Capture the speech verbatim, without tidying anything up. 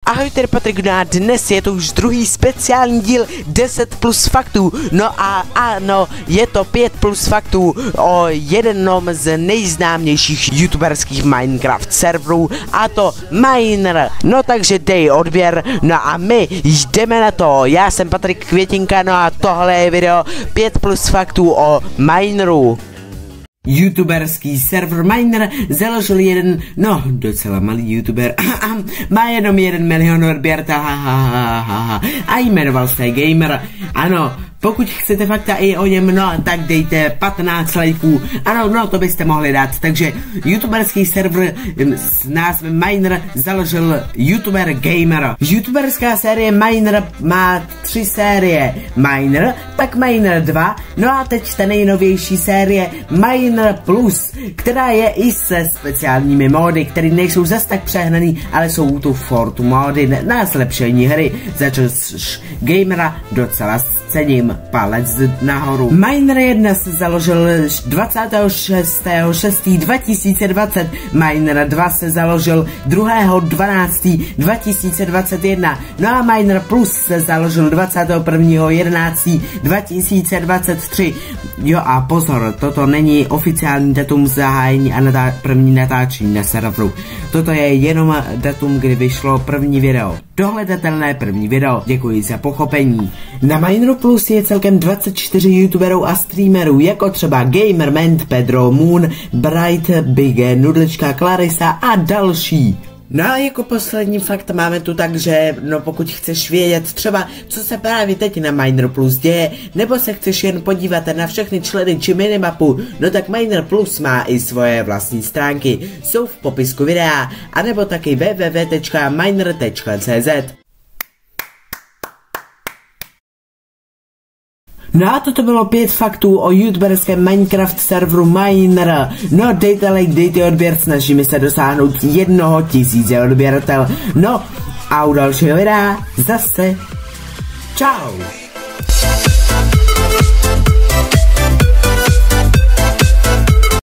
Ahoj, tady Patrik, no a dnes je to už druhý speciální díl deset plus faktů. No a ano, je to pět plus faktů o jednom z nejznámějších youtuberských Minecraft serverů, a to Miner. No takže dej odběr, no a my jdeme na to. Já jsem Patrik Květinka, no a tohle je video pět plus faktů o Mineru. Youtuberský server Miner založil jeden, no docela malý youtuber, má jenom jeden milion odběrta, a jmenoval se Gamer. Ano, pokud chcete fakta i o něm, no tak dejte patnáct lajků, ano, no to byste mohli dát. Takže youtuberský server s názvem Miner založil youtuber Gamer. Youtuberská série Miner má tři série: Miner, pak Miner dva, no a teď ta nejnovější série Miner Plus, která je i se speciálními módy, které nejsou zas tak přehnaný, ale jsou tu fortu módy na zlepšení hry, za což Gamera docela cením, palec nahoru. Miner jedna se založil dvacátého šestého šestého dva tisíce dvacet, Miner dva se založil druhého dvanáctého dva tisíce dvacet jedna, no a Miner Plus se založil dvacátého prvního jedenáctého dva tisíce dvacet tři. Jo a pozor, toto není oficiální datum zahájení a natá první natáčení na serveru. Toto je jenom datum, kdy vyšlo první video. Dohledatelné první video. Děkuji za pochopení. Na Mineru Plus je celkem dvacet čtyři youtuberů a streamerů, jako třeba Gamerman, Pedro Moon, Bright, Big Nudlička, Clarissa a další. No a jako poslední fakt máme tu tak, že no pokud chceš vědět třeba, co se právě teď na Miner Plus děje, nebo se chceš jen podívat na všechny členy či minimapu, no tak Miner Plus má i svoje vlastní stránky, jsou v popisku videa, anebo taky w w w tečka miner tečka c z. No a toto bylo pět faktů o youtuberském Minecraft serveru Miner. No dejte like, dejte odběr, snažíme se dosáhnout jednoho tisíce odběratel. No a u dalšího videa zase čau.